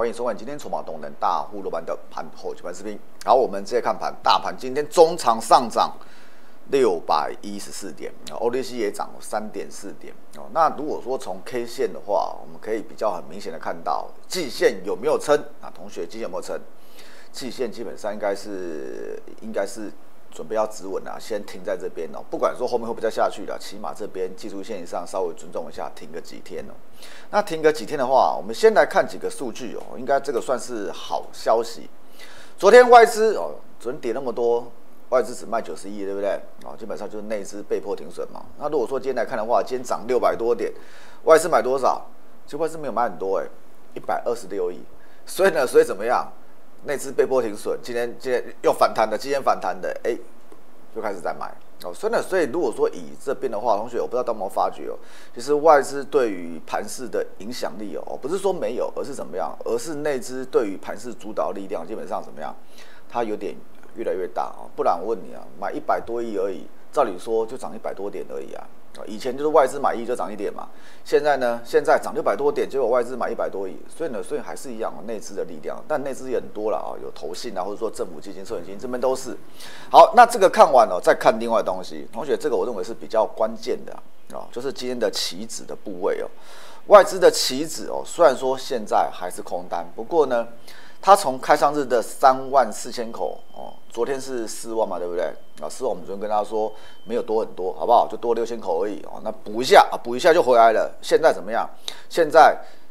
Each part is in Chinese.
欢迎收看今天筹码动能大户落盘的盘后解盘视频。好，我们直接看盘，大盘今天中场上涨614点，OTC 也涨了3.4点哦。那如果说从 K 线的话，我们可以比较很明显的看到季线有没有撑啊？同学，季线有没有撑？季线基本上应该是准备要止稳啊，先停在这边哦。不管说后面会不会再下去了，起码这边技术线上稍微尊重一下，停个几天哦。那停个几天的话，我们先来看几个数据哦，应该这个算是好消息。昨天外资哦，昨天跌那么多，外资只卖90亿，对不对？哦，基本上就是内资被迫停损嘛。那如果说今天来看的话，今天涨600多点，外资买多少？其实外资没有买很多，126亿。所以怎么样？内资被迫停损，今天又反弹的，今天反弹的，就开始在买哦。所以如果说以这边的话，同学，我不知道大家有没有发觉哦，其实外资对于盘势的影响力哦，不是说没有，而是怎么样？而是内资对于盘势主导力量基本上怎么样？它有点越来越大哦。不然我问你啊，买100多亿而已，照理说就涨100多点而已啊。以前就是外资买1就涨1点嘛，现在呢，现在涨600多点，结果外资买100多亿，所以还是一样内资的力量，但内资也很多了啊，有投信啊，或者说政府基金、寿险基金这边都是。好，那这个看完了，再看另外的东西，同学，这个我认为是比较关键的啊，就是今天的期指的部位哦，外资的期指哦，虽然说现在还是空单，不过呢，它从开仓日的34000口哦，昨天是4万嘛，对不对？啊，4万我们昨天跟大家说没有多很多，好不好？就多6000口而已哦。那补一下就回来了。现在怎么样？现在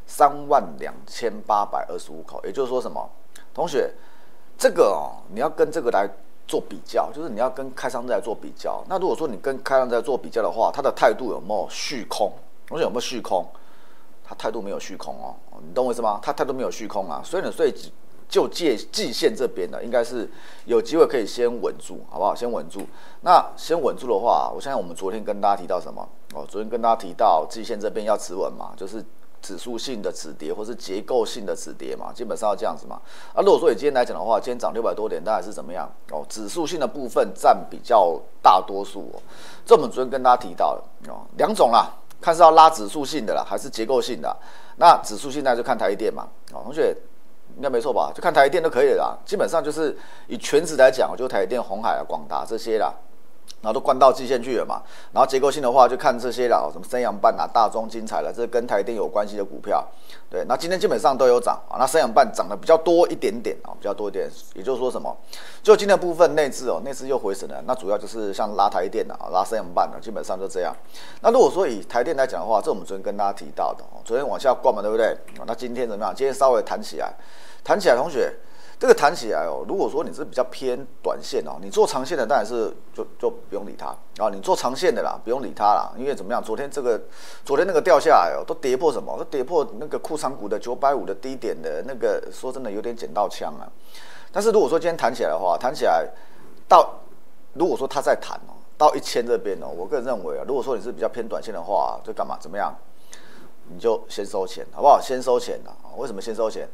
32825口，也就是说什么？同学，这个哦，你要跟这个来做比较，就是你要跟开仓日来做比较。那如果说你跟开仓日来做比较的话，它的态度有没有续空？同学有没有续空？他态度没有续空哦，你懂我意思吗？他态度没有续空啊，所以就季线这边呢，应该是有机会可以先稳住，好不好？先稳住。那先稳住的话，我相信我们昨天跟大家提到什么？哦，昨天跟大家提到季线这边要止稳嘛，就是指数性的止跌或是结构性的止跌嘛，基本上要这样子嘛。啊，如果说以今天来讲的话，今天涨600多点，当然是怎么样？哦，指数性的部分占比较大多数哦。这我们昨天跟大家提到的哦，两种啦。看是要拉指数性的啦，还是结构性的？那指数性那就看台积电嘛。哦，同学应该没错吧？就看台积电就可以了啦。基本上就是以全指来讲，就台积电、鸿海啊、广达这些啦，然后都关到季线去了嘛。然后结构性的话，就看这些啦，什么升阳半啊、大中、精彩了，这跟台积电有关系的股票。对，那今天基本上都有涨啊。那升阳半涨的比较多一点点啊，比较多一点。也就是说什么？就今天的部分内资又回神了。那主要就是像拉台积电啊、拉升阳半啊，基本上就这样。那如果说以台积电来讲的话，这我们昨天跟大家提到的，昨天往下灌嘛，对不对？那今天怎么样？今天稍微弹起来，同学。这个弹起来哦，如果说你是比较偏短线哦，你做长线的当然是就不用理它啊，你做长线的啦，不用理它啦，因为怎么样？昨天那个掉下来哦，都跌破什么？都跌破那个库藏股的950的低点的那个，说真的有点捡到枪啊。但是如果说今天弹起来的话，弹起来如果说它再弹哦，到1000这边哦，我个人认为啊，如果说你是比较偏短线的话，就干嘛？怎么样？你就先收钱，好不好？先收钱啊！为什么先收钱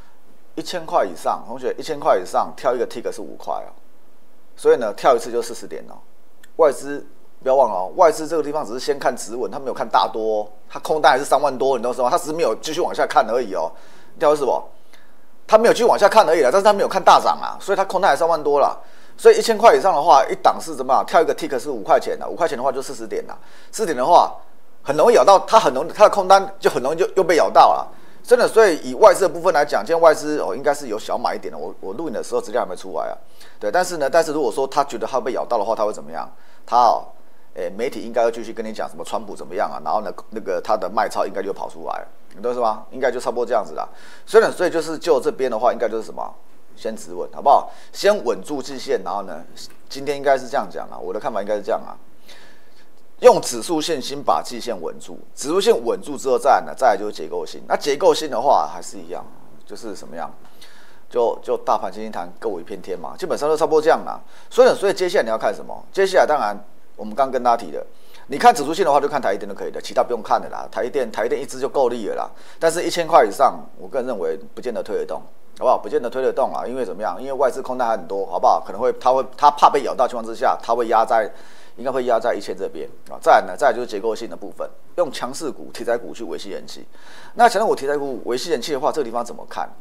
？1000块以上，同学，1000块以上跳一个 tick 是5块哦，所以呢，跳一次就40点哦。外资不要忘了哦，外资这个地方只是先看止稳，他没有看大多哦，他空单还是3万多，你懂什么？他只是没有继续往下看而已哦。你了解什么？他没有继续往下看而已啦，但是他没有看大涨啊，所以他空单还3万多啦。所以1000块以上的话，一档是怎么样？跳一个 tick 是5块钱的，5块钱的话就40点啦。40点的话，很容易咬到，他的空单就很容易就又被咬到了。真的，所以以外资的部分来讲，今天外资应该是有小买一点的。我录影的时候资料还没出来啊，对，但是如果说他觉得他被咬到的话，他会怎么样？媒体应该要继续跟你讲什么川普怎么样啊，然后呢，那个他的卖超应该就跑出来了，你懂是吗？应该就差不多这样子啦。所以就是就这边的话，应该就是什么？先止稳，好不好？先稳住季线，然后呢，今天应该是这样讲啊，我的看法应该是这样啊。用指数线先把季线稳住，指数线稳住之后再来就是结构性。那结构性的话还是一样，就是什么样？就大盘今天谈各我一片天嘛，基本上都差不多这样啦。所以接下来你要看什么？接下来当然我们刚跟大家提的，你看指数线的话就看台积电就可以了，其他不用看的啦。台积电一支就够力了啦。但是1000块以上，我个人认为不见得推得动，好不好？不见得推得动啊，因为怎么样？因为外资空单还很多，好不好？可能他怕被咬到情况之下，他会应该会压在1000这边啊。再来就是结构性的部分，用强势股、题材股去维系人气。那强势股、题材股维系人气的话，这个地方怎么看？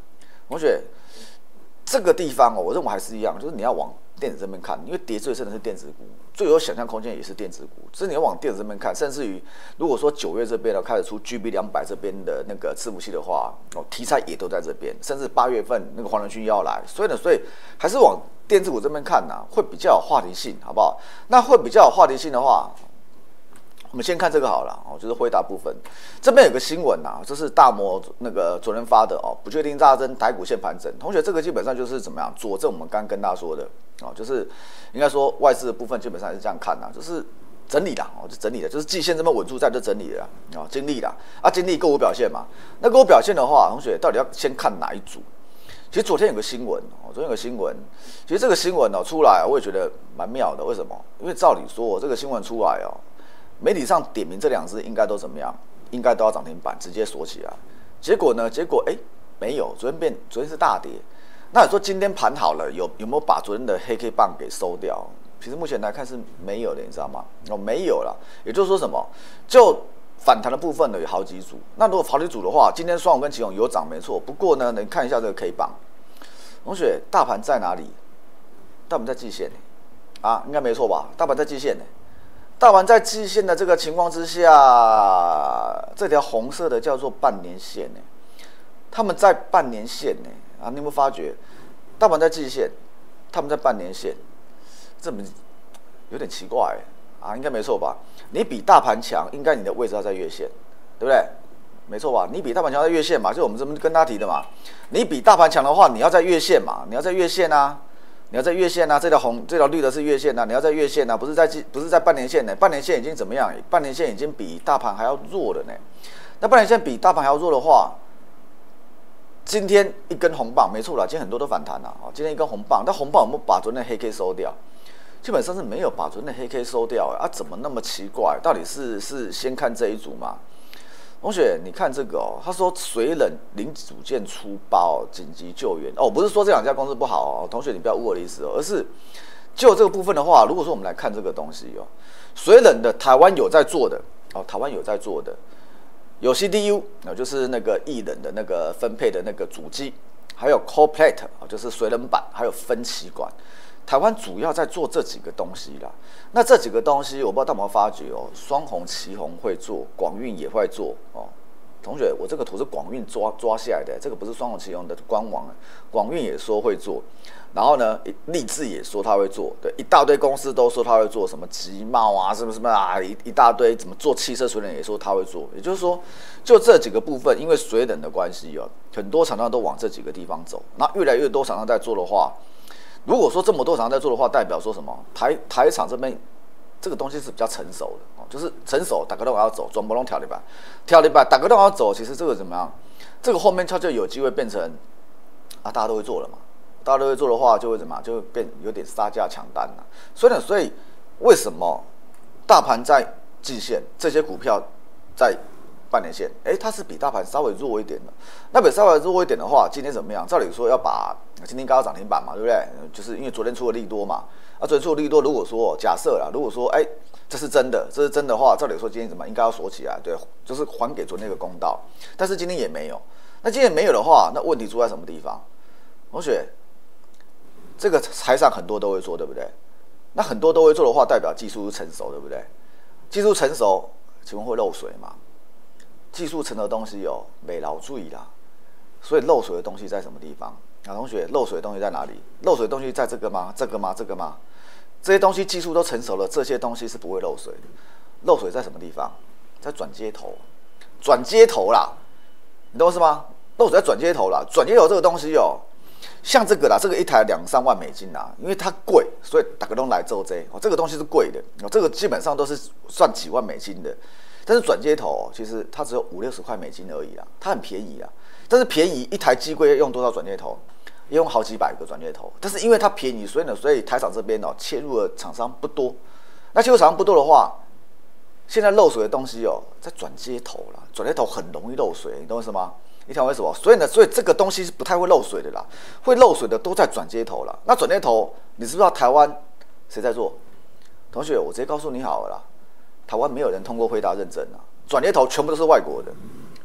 同学，这个地方哦，我认为还是一样，就是你要往电子这边看，因为跌最深的是电子股，最有想象空间也是电子股，就是你要往电子这边看，甚至于如果说9月这边呢开始出 GB200这边的那个伺服器的话，哦，题材也都在这边，甚至8月份那个黄仁勋要来，所以还是往电子股这边看呐，会比较有话题性，好不好？那会比较有话题性的话，我们先看这个好了哦，就是辉达部分。这边有个新闻啊，这是大摩那个昨天发的哦，不确定大增，台股现盘整。同学，这个基本上就是怎么样佐证我们刚跟大家说的哦，就是应该说外资的部分基本上是这样看呐，就是整理啦哦，就整理的，就是季线这么稳住在这整理的啊，经历啦啊，经历个股表现嘛。那个股表现的话，同学到底要先看哪一组？其实昨天有个新闻哦，昨天有个新闻，其实这个新闻哦出来，我也觉得蛮妙的。为什么？因为照理说这个新闻出来哦。媒体上点名这2只应该都怎么样？应该都要涨停板，直接锁起来。结果呢？没有，昨天是大跌。那你说今天盘好了，有没有把昨天的黑 K 棒给收掉？其实目前来看是没有的，你知道吗？哦，没有了。也就是说什么？就反弹的部分呢有好几组。那如果好几组的话，今天双红跟奇鋐有涨没错。不过呢，你看一下这个 K 棒，同学，大盘在哪里？大盘在季线啊，应该没错吧？大盘在季线呢。大盘在季线的这个情况之下，这条红色的叫做半年线呢，他们在半年线呢啊，你有没有发觉？大盘在季线，他们在半年线，这么有点奇怪啊，应该没错吧？你比大盘强，应该你的位置要在月线，对不对？没错吧？你比大盘强在月线嘛，就我们这么跟他提的嘛。你比大盘强的话，你要在月线嘛，你要在月线啊。你要在月线啊，这条绿的是月线啊，你要在月线啊，不是在半年线呢？半年线已经怎么样？半年线已经比大盘还要弱了呢。那半年线比大盘还要弱的话，今天一根红棒，没错啦，今天很多都反弹了啊。今天一根红棒，但红棒有没有把昨天的黑 K 收掉？基本上是没有把昨天的黑 K 收掉啊，怎么那么奇怪？到底是先看这一组吗？同学，你看这个哦，他说水冷零组件出包紧急救援哦，不是说这2家公司不好哦，同学你不要误我的意思哦，而是就这个部分的话，如果说我们来看这个东西哦，水冷的台湾有在做的哦，台湾有在做的，有 CDU 就是那个液冷的那个分配的那个主机，还有 Cold Plate 就是水冷板，还有分歧管。台湾主要在做这几个东西啦，那这几个东西我不知道大家有没有发觉哦，双红、奇鋐会做，广运也会做哦。同学，我这个图是广运抓下来的，这个不是双红、奇鋐的官网，广运也说会做，然后呢，立志也说他会做，对，一大堆公司都说他会做，什么集茂啊，什么啊，一大堆怎么做汽车水冷也说他会做，也就是说，就这几个部分，因为水冷的关系哦，很多厂商都往这几个地方走，那越来越多厂商在做的话。如果说这么多厂商在做的话，代表说什么？台厂这边这个东西是比较成熟的哦，就是成熟，大家都要走，全部都跳一半，大家都要走。其实这个怎么样？这个后面它就有机会变成啊，大家都会做了嘛。大家都会做的话，就会怎么样？就会变有点杀价抢单了。所以为什么大盘在季线，这些股票在半年线，它是比大盘稍微弱一点的。那比稍微弱一点的话，今天怎么样？照理说要把今天刚好涨停板嘛，对不对？就是因为昨天出了利多嘛。昨天出了利多，如果说假设啦，如果说这是真的话，照理说今天怎么应该要锁起来，对，就是还给昨天一个公道。但是今天也没有。那今天没有的话，那问题出在什么地方？同学，这个台上很多都会做，对不对？那很多都会做的话，代表技术是成熟，对不对？技术成熟，请问会漏水吗？技术成熟的东西有没老注意啦，所以漏水的东西在什么地方？同学，漏水的东西在哪里？漏水的东西在这个吗？这个吗？这个吗？这些东西技术都成熟了，这些东西是不会漏水的。漏水在什么地方？在转接头，转接头啦，你懂我意思吗？漏水在转接头啦，转接头这个东西哦，像这个啦，这个一台2-3万美金啦，因为它贵，所以大家都来做这这个东西是贵的，这个基本上都是算几万美金的。但是转接头其实它只有50-60块美金而已啦，它很便宜啦。但是便宜一台机柜用多少转接头？用好几百个转接头。但是因为它便宜，所以台厂这边切入的厂商不多。那切入厂商不多的话，现在漏水的东西在转接头啦，转接头很容易漏水，你懂我意思吗？你听我意思吗？所以这个东西是不太会漏水的啦，会漏水的都在转接头啦。那转接头，你知不知道台湾谁在做？同学，我直接告诉你好了啦。台湾没有人通过辉达认证啊，转接头全部都是外国的，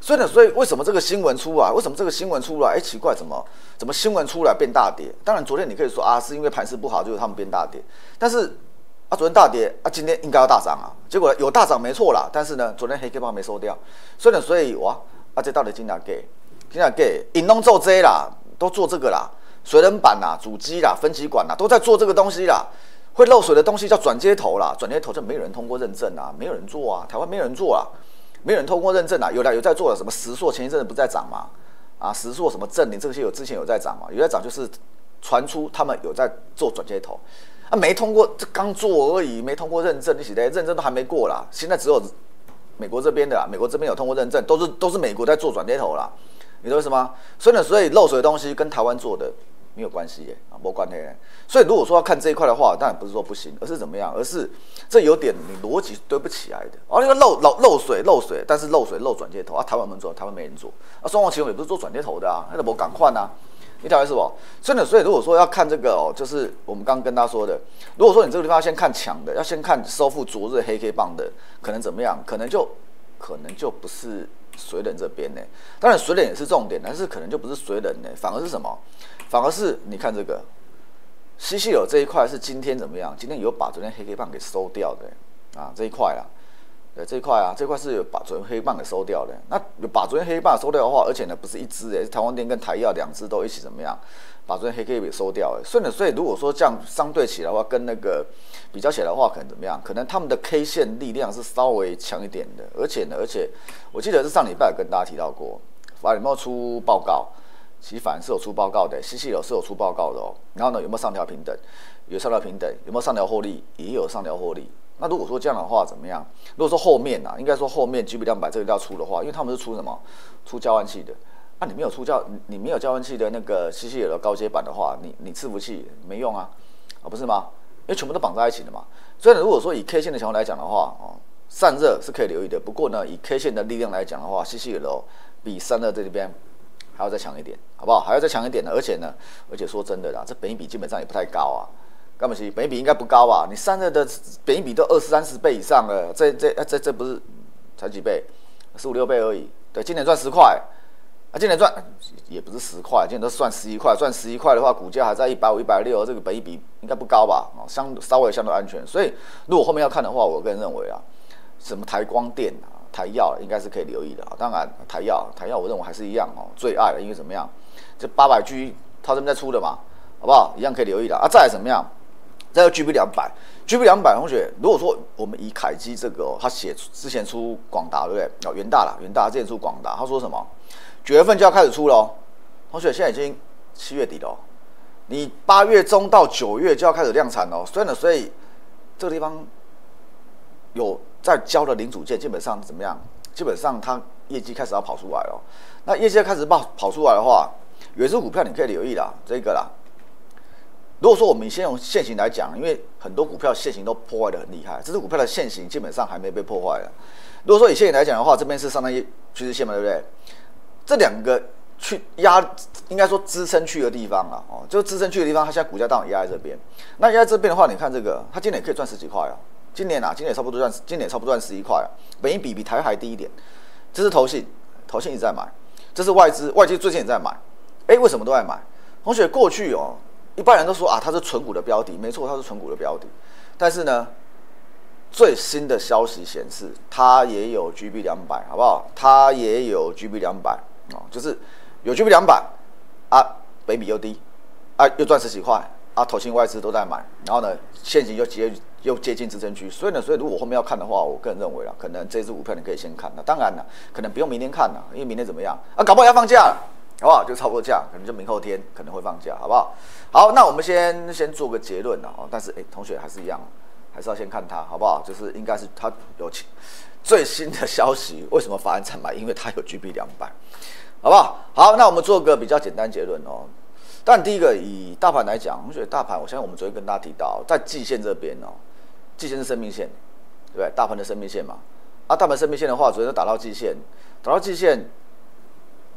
所以为什么这个新闻出来？为什么这个新闻出来？奇怪，怎么新闻出来变大跌？当然，昨天你可以说啊，是因为盘势不好，就是他们变大跌。但是昨天大跌今天应该要大涨啊。结果有大涨没错啦，但是呢，昨天黑 K 棒没收掉。所以哇，这到底今哪给？引弄做这啦，都做这个啦，水冷板啦、主机啦、分歧管啦，都在做这个东西啦。会漏水的东西叫转接头啦，转接头就没有人通过认证啊，没有人做啊，台湾没有人做啊。没有人通过认证啊，有在做了什么石塑，前一阵子不在涨吗？石塑什么正林这些之前有在涨嘛？有在涨就是传出他们有在做转接头，没通过，这刚做而已，没通过认证，你写的认证都还没过啦。现在只有美国这边的啦，美国这边有通过认证，都是美国在做转接头啦，你懂我意思吗？所以漏水的东西跟台湾做的没有关系耶，没关系。所以如果说要看这一块的话，当然不是说不行，而是怎么样？而是这有点你逻辑对不起来的。那个漏水，但是漏转接头台湾没做，台湾没人做。双王奇宏也不是做转接头的啊，那都没赶快啊。你了解是不？所以如果说要看这个就是我们刚刚跟他说的，如果说你这个地方要先看强的，要先看收复昨日黑 K 棒的，可能怎么样？可能就不是水冷这边呢。当然水冷也是重点，但是可能就不是水冷呢，反而是什么？反而是你看这个西西有这一块是今天怎么样？今天有把昨天黑 K 棒给收掉的这一块啦。对这一块是有把昨天黑棒给收掉的。那有把昨天黑棒收掉的话，而且呢不是一支是台湾电跟台药两支都一起怎么样？把昨天黑 K 给收掉所以如果说这样相对起来的话，跟那个比较起来的话，可能怎么样？可能他们的 K 线力量是稍微强一点的。而且我记得是上礼拜有跟大家提到过，法人有没有出报告？其实反而是有出报告的，西西有是有出报告的然后呢，有没有上调平等？有上调平等，有没有上调获利？也有上调获利。那如果说这样的话怎么样？如果说后面应该说后面 GB200这个要出的话，因为他们是出什么？出交换器的。你没有你没有交换器的那个西西的高阶版的话，你伺服器没用啊，不是吗？因为全部都绑在一起的嘛。所以如果说以 K 线的情况来讲的话，散热是可以留意的。不过呢，以 K 线的力量来讲的话，西西比散热这边还要再强一点，好不好？还要再强一点的，而且说真的啦，这本益比基本上也不太高啊。干嘛？本益比应该不高吧？你散热的本益比都20-30倍以上了，这不是才几倍，15-16倍而已。对，今年赚10块，今年赚也不是10块，今年都算11块，赚11块的话，股价还在150、160，这个本益比应该不高吧？稍微相对安全。所以如果后面要看的话，我个人认为什么台光电台药应该是可以留意的。当然台药我认为还是一样最爱的，因为怎么样？这800G 它这边在出的嘛，好不好？一样可以留意的再来怎么样？再有 GB200 同学，如果说我们以凯基这个他之前出广达对不对？元大之前出广达，他说什么？9月份就要开始出了同学，现在已经7月底了你8月中到9月就要开始量产了所以这个地方有在交的零组件，基本上怎么样？基本上它业绩开始要跑出来了。那业绩开始跑出来的话，有一只股票你可以留意啦，这个啦。如果说我们先用现行来讲，因为很多股票现行都破坏的很厉害，这只股票的现行基本上还没被破坏了。如果说以现行来讲的话，这边是上单趋势线嘛，对不对？这两个去压，应该说支撑区的地方就是支撑区的地方，它现在股价当然压在这边。那压在这边的话，你看这个，它今年也可以赚10几块今年差不多赚11块本益比台还低一点。这是投信一直在买，这是外资最近也在买。为什么都在买？同学过去一般人都说它是纯股的标的，没错，它是纯股的标的。但是呢，最新的消息显示，它也有 GB200， 好不好？它也有 GB200就是有 GB200本益比又低又赚10几块投信外资都在买，然后呢，现行又接近支撑区，所以如果后面要看的话，我个人认为可能这支股票你可以先看当然了，可能不用明天看因为明天怎么样搞不好要放假了。好不好？就差不多这样，可能就明后天可能会放假，好不好？好，那我们先做个结论但是同学还是一样，还是要先看它，好不好？就是应该是它有最新的消息，为什么法人才买？因为它有 GB200， 好不好？好，那我们做个比较简单结论但第一个以大盘来讲，同学大盘，我相信我们昨天跟大家提到，在季线这边季线是生命线，对不对？大盘的生命线嘛，大盘生命线的话，昨天都打到季线，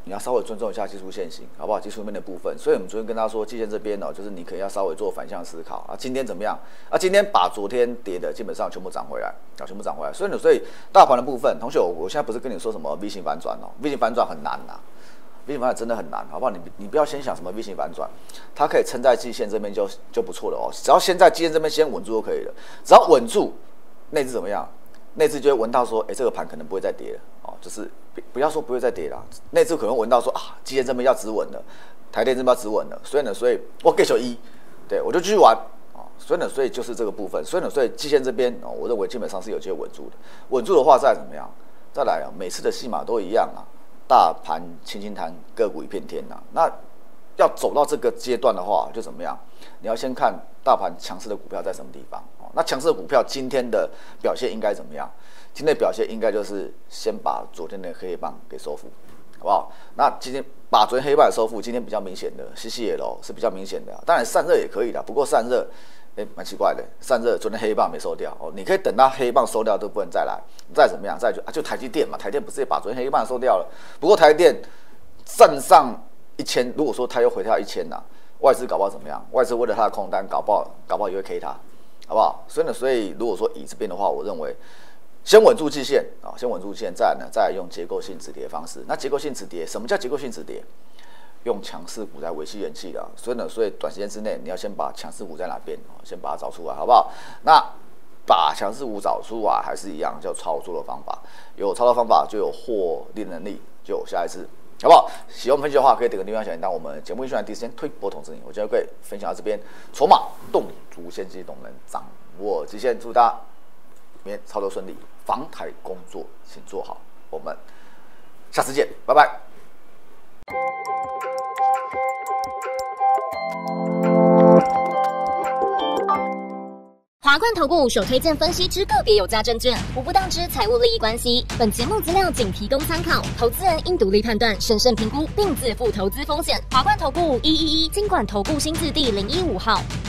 你要稍微尊重一下技术线型，好不好？技术面的部分，所以我们昨天跟他说，季线这边就是你可能要稍微做反向思考啊。今天怎么样？啊，今天把昨天跌的基本上全部涨回来，全部涨回来。所以大盘的部分，同学，我现在不是跟你说什么 V 型反转，V 型反转很难呐。V 型反转真的很难，好不好？你不要先想什么 V 型反转，它可以撑在季线这边就不错了哦。只要先在季线这边先稳住就可以了，只要稳住，内资怎么样？内资就会闻到说，这个盘可能不会再跌了哦，就是不要说不会再跌了，内资可能闻到说啊，季线这边要止稳了，台电这边要止稳了，所以我给球1，对我就继续玩啊。所以就是这个部分，所以季线这边我认为基本上是有机会稳住的。稳住的话再怎么样？再来啊，每次的戏码都一样啊。大盘轻轻弹，个股一片天呐。那要走到这个阶段的话，就怎么样？你要先看大盘强势的股票在什么地方。那强势的股票今天的表现应该怎么样？今天的表现应该就是先把昨天的黑棒给收复，好不好？那今天把昨天黑棒收复，今天比较明显的 CCL 是比较明显的，当然散热也可以的，不过散热。蛮奇怪的，散热昨天黑棒没收掉哦，你可以等到黑棒收掉都不能再来，再怎么样再就台积电嘛，台积电不是也把昨天黑棒收掉了？不过台积电站上1000，如果说它又回到1000呐，外资搞不好怎么样？外资为了它的空单，搞不好也会 K 它，好不好？所以如果说以这边的话，我认为先稳住季线啊，先稳住季线，再来用结构性止跌的方式。那结构性止跌，什么叫结构性止跌？用强势股来维系人气的，所以短时间之内你要先把强势股在哪边，先把它找出来，好不好？那把强势股找出来，还是一样叫操作的方法，有操作方法就有获利能力，就有下一次，好不好？喜欢我们分析的话，可以点个订阅小铃铛，我们节目预算第一时间推播通知你。我今天可以分享到这边，筹码动足先机动能掌握极限，祝大家明天操作顺利，防台工作请做好，我们下次见，拜拜。 华冠投顾首推荐分析之个别有价证券，无不当之财务利益关系。本节目资料仅提供参考，投资人应独立判断、审慎评估，并自负投资风险。华冠投顾111金管投顾新字第015号。